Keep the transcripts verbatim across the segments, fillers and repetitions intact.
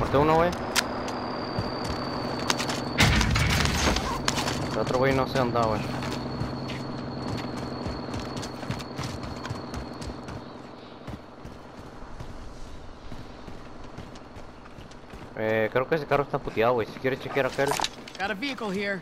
Maté uno, güey. El otro güey no sé dónde está, güey. Eh, creo que ese carro está puteado, güey. Si quieres chequear aquel. Got a vehicle here.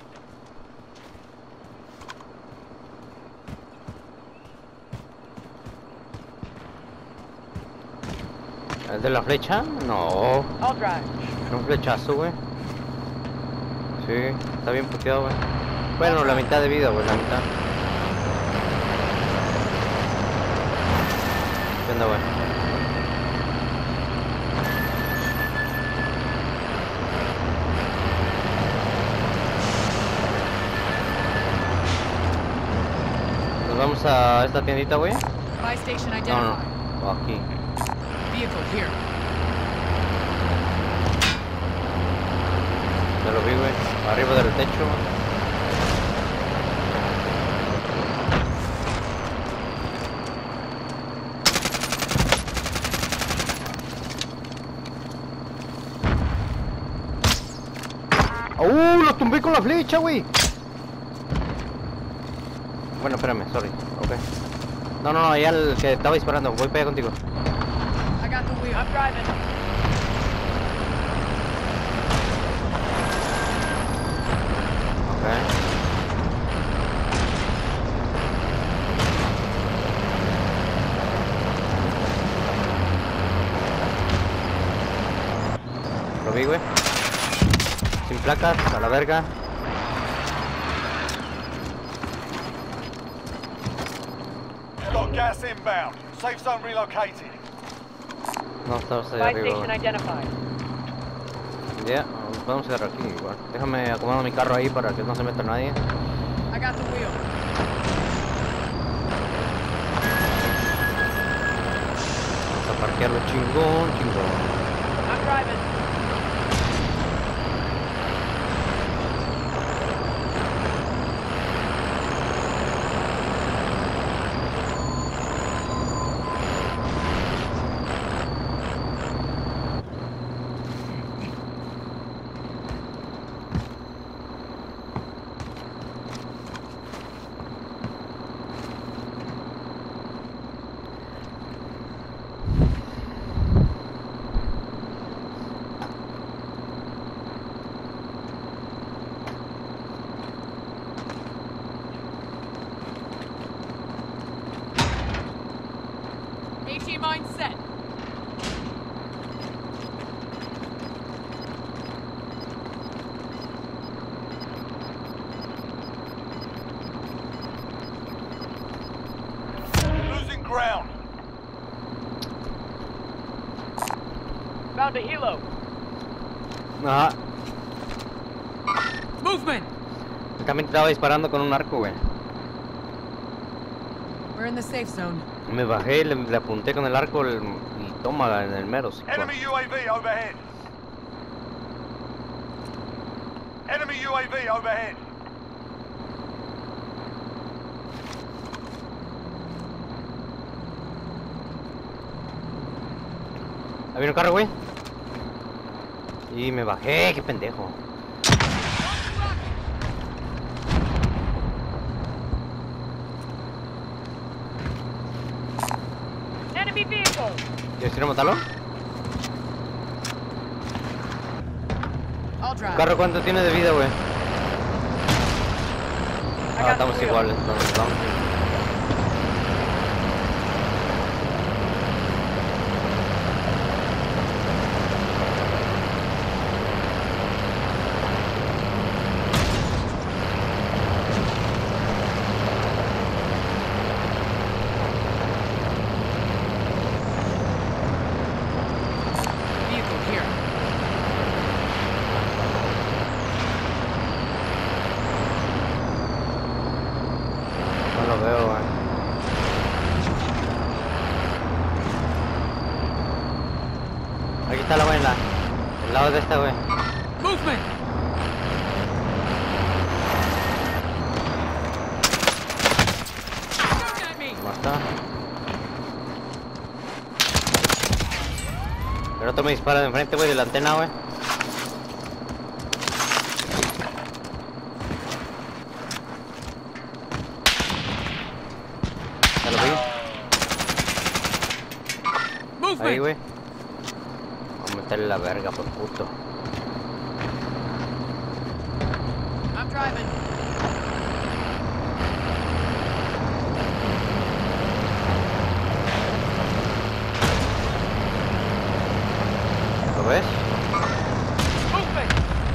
¿El de la flecha? No. I'll drive. Es un flechazo, güey. Sí, está bien puteado, güey. Bueno, la mitad de vida, güey, la mitad. ¿Qué onda, güey? Nos vamos a esta tiendita, güey. Buy station No, identified. no. O aquí. Vehicle here. Ya lo vi, güey. Arriba del techo. ¡Uh! ¡Lo tumbé con la flecha, güey! Bueno, espérame, sorry. Ok. No, no, no, ya el que estaba disparando. Voy para allá contigo. I got the wheel. I'm driving. Ok. Lo vi, güey. Sin placas, a la verga. Got gas inbound. Safe zone relocated. No, estamos ahí Buy arriba, station güey. identified. Ya, podemos quedar aquí igual. Déjame acomodar mi carro ahí para que no se meta nadie. I got the wheel. Vamos a parquearlo chingón, chingón. I'm driving. AT mine set. Losing ground. Found a helo. Ajá. Movement. También estaba disparando con un arco, güey. We're in the safe zone. Me bajé, le, le apunté con el arco el- y toma en el mero. Sí, Enemy U A V overhead. Enemy U A V overhead. Ahí viene un carro, güey. Y me bajé, qué pendejo. Enemy vehicle. ¿Quieres ir a matarlo? I'll ¿Un drive. carro cuánto tiene de vida, güey? I Ah, got estamos the wheel. iguales, entonces vamos. Vehicle here. No lo veo, güey. Aquí está la güey, en la, el lado de esta, güey. Movement. Shoot at me. ¿Cómo está? El rato me dispara de enfrente, güey, de la antena, güey. Ya lo vi. Ahí, güey. Vamos a meterle la verga, por puto. I'm driving. ¿Lo ves? Movement!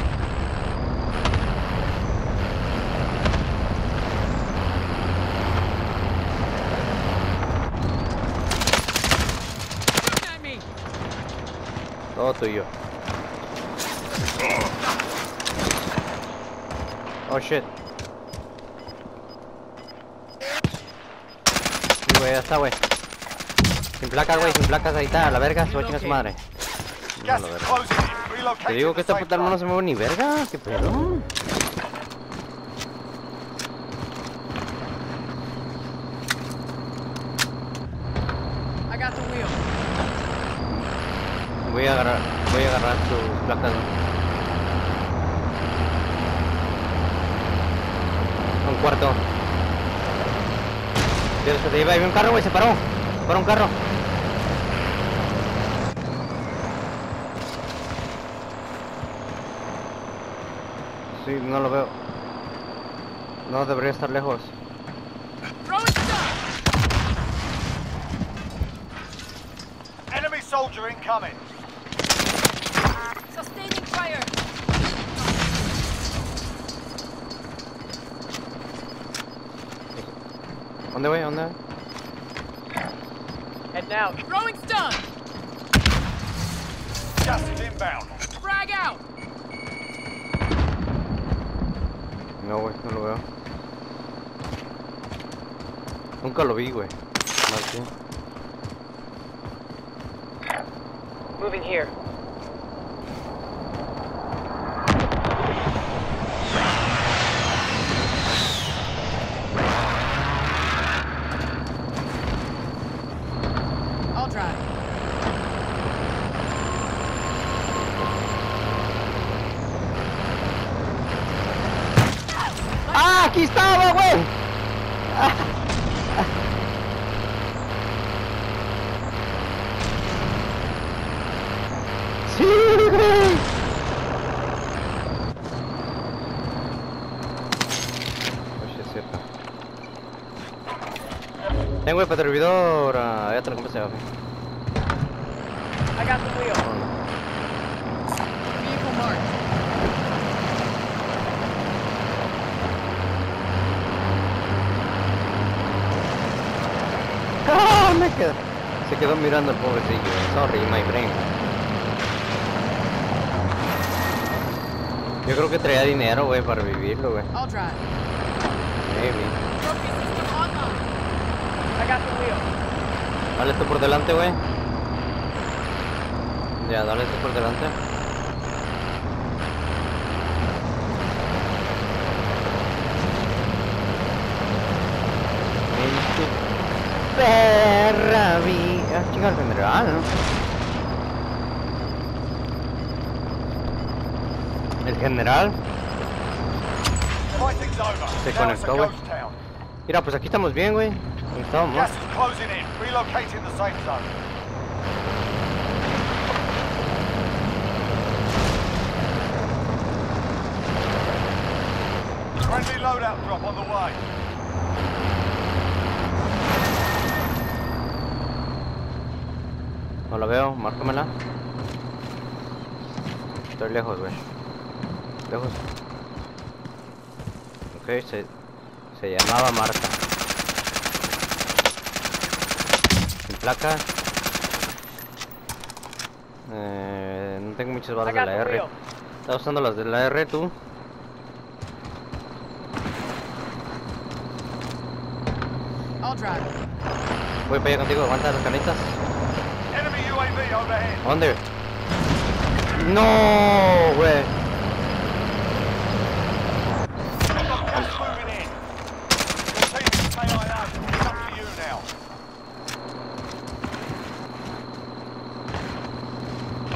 Shoot at me. Todo tuyo. Oh shit. Sí, güey, ya está, güey. Sin placas, güey, sin placas, ahí está, a la verga, se va a chingar su madre. No, Gas la is verga. closing in. Te Relocating digo the que esta safe puta arma no zone. se mueve ni verga, qué pedo. I got the wheel. Voy a agarrar, voy a agarrar sus placas. Un cuarto. Dios, se te iba, ahí un carro, güey, se paró. Se paró un carro. Sí, no lo veo. No debería estar lejos. Throwing stuff. Enemy soldier incoming. Sustaining fire! ¿Dónde, güey? ¿Dónde? Head now. Throwing stun. Gas is inbound. Frag out. No, güey, no lo veo. Nunca lo vi, güey. No sé. Moving here. I'll drive. ¡Ah! ¡Aquí estaba, güey! ¡Ah! ¡Sí, güey! Oye, es cierto. Tengo el retrovisor. ah, Ya te lo compré, güey. I got the wheel. Vehicle marked. ¡Ah! Me quedó. Se quedó mirando el pobrecillo. Sorry, my brain. Yo creo que traía dinero, güey, para vivirlo, güey. I'll drive. Maybe. Trophy system online. I got the wheel. Dale tú por delante, güey. Ya, dale tú por delante. En tu perra vida. Ah, chica, el general, ¿no? El general. Fighting's over. Se Now it's a conectó, güey. ghost town. Mira, pues aquí estamos bien, güey. Aquí estábamos. Gas is closing in. Relocating the safe zone. Friendly loadout drop on the way. No la veo, márcamela. Estoy lejos, güey. Lejos. Ok, se, se llamaba Marta. Sin placa. Eh, no tengo muchas balas I de got la the R. wheel. Estás usando las de la R tú. I'll drive. Voy para allá contigo, aguanta las canitas. Enemy U A V overhead. ¿Dónde? No, güey. Gas moving in. Your team can stay like that. It's up to you now.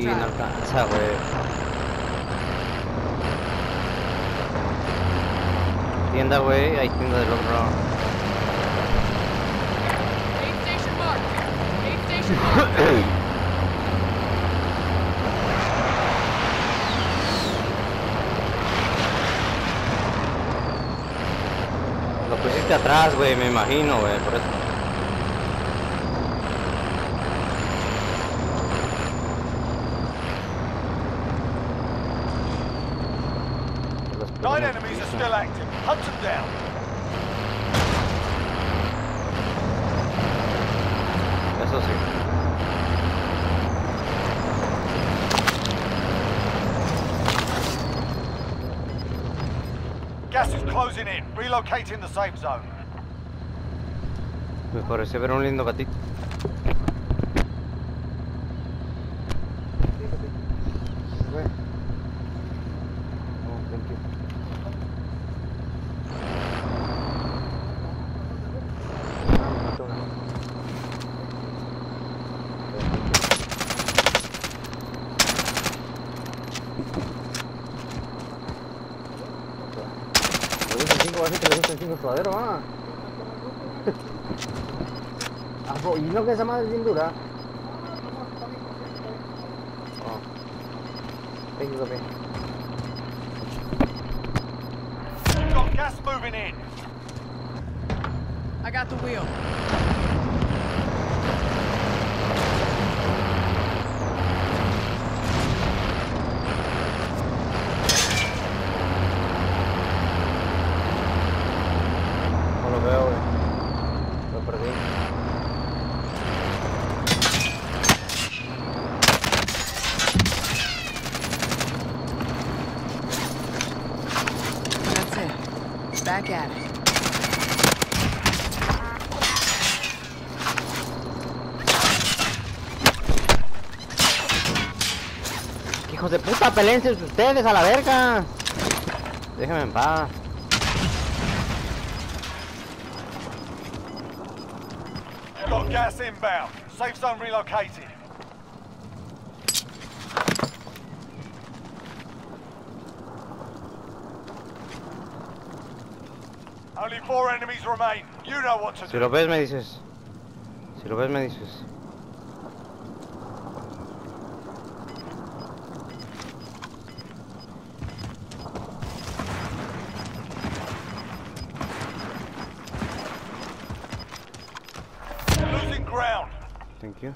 Y no drive. alcanza, güey. Tienda, güey, hay tienda del otro lado. Aid station marked. Aid station marked. Lo pusiste atrás, güey, me imagino, güey, por eso. Nine enemies are still active. Hunt them down. Eso sí. Gas is closing in. Relocating the safe zone. Me pareció ver un lindo gatito. Sudadero, ah. Ah, pues, y no que esa madre es bien dura. Oh. Thank you, okay. We've got gas moving in. I got the wheel. No lo veo, güey. Lo perdí. That's it. Back at it. Hijos de puta, pelense ustedes a la verga. Déjenme en paz. We've got gas inbound. Safe zone relocated. Only four enemies remain. You know what to Si do. lo ves me dices. Si lo ves me dices. Losing ground. Thank you.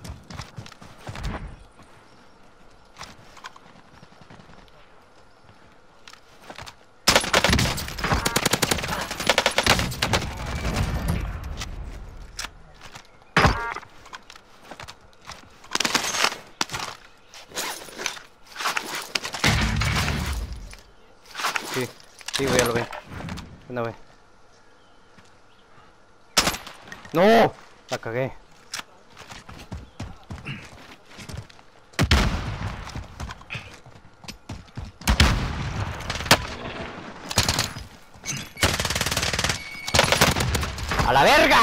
Sí, sí, güey, ya lo ve. Anda, güey. ¡No! La cagué. ¡A la verga!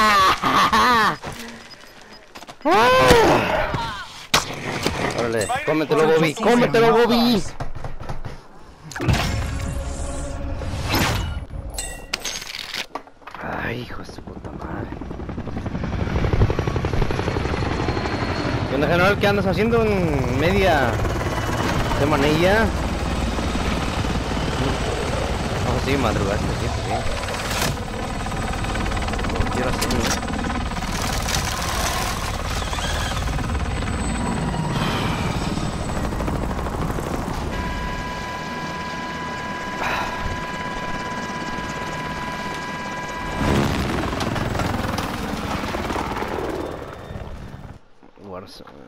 Órale, cómetelo, Bobby, cómetelo, Bobby. Ay, hijo de su puta madre. ¿Qué onda, general? ¿Qué andas haciendo en media semanilla? No, sí, madrugaste, sí, sí. Como quiero hacer. Warzone.